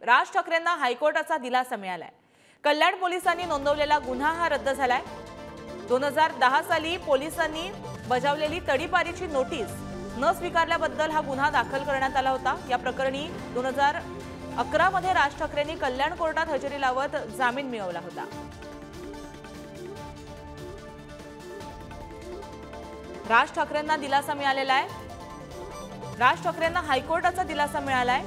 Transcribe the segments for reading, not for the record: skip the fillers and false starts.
राज ठाकरेंना हायकोर्टाचा दिलासा मिळालाय। कल्याण पोलिसांनी नोंदवलेला गुन्हा हा रद्द झालाय। 2010 साली पोलिसांनी बजावलेली तडीपारीची नोटीस न स्वीकारल्याबद्दल हा गुन्हा दाखल करण्यात आला होता। या प्रकरणी 2011 मध्ये राज ठाकरेंनी कल्याण कोर्टात हजेरी लावत जामीन मिळवला होता। राज ठाकरेंना दिलासा मिळालेला आहे। राज ठाकरेंना हायकोर्टाचा दिलासा मिळालाय।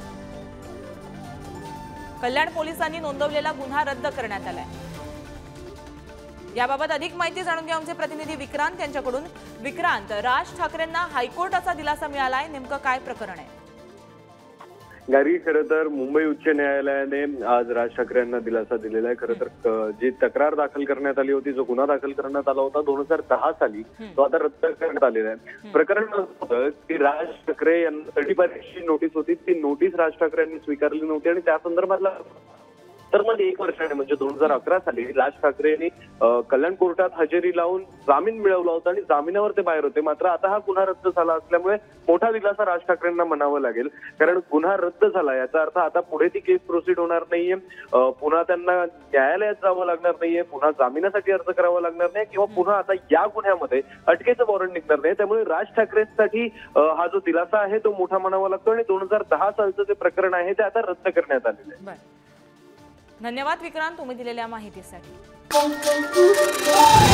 कल्याण पोलिसांनी नोंदवलेला गुन्हा रद्द करण्यात आलाय। याबाबत अधिक माहिती जाणून घेऊ आमचे प्रतिनिधी विक्रांत यांच्याकडून। विक्रांत, राज ठाकरेंना हायकोर्टाचा दिलासा मिळालाय, नेमकं काय प्रकरण आहे? गारी, खरं तर मुंबई उच्च न्यायालयाने आज राज ठाकरे यांना दिलासा दिलेला आहे। खरं तर जी तक्रार दाखल करण्यात आली होती, जो गुन्हा दाखल करण्यात आला होता 2010 साली, तो आता रद्द करण्यात आलेला आहे। प्रकरण असं होतं की राज ठाकरे यांना तडीपारीची नोटीस होती, ती नोटीस राज ठाकरे यांनी स्वीकारली नव्हती आणि त्या संदर्भातला तर मग 1 वर्षाने म्हणजे 2011 साली राज ठाकरे यांनी कल्याण कोर्टात हजेरी लावून जामीन मिळवला होता आणि जामिनावर ते बाहेर होते। मात्र आता हा गुन्हा रद्द झाला असल्यामुळे मोठा दिलासा राज ठाकरेंना म्हणावं लागेल, कारण गुन्हा रद्द झाला याचा अर्थ आता पुढे ती केस प्रोसीड होणार नाहीये, पुन्हा त्यांना न्यायालयात जावं लागणार नाहीये, पुन्हा जामिनासाठी अर्ज करावा लागणार नाही किंवा पुन्हा आता या गुन्ह्यामध्ये अटकेचं वॉरंट निघणार नाही। त्यामुळे राज ठाकरेंसाठी हा जो दिलासा आहे तो मोठा म्हणावा लागतो आणि 2010 सालचं जे प्रकरण आहे ते आता रद्द करण्यात आलेलं आहे। धन्यवाद विक्रांत, तुम्ही दिलेल्या माहितीसाठी।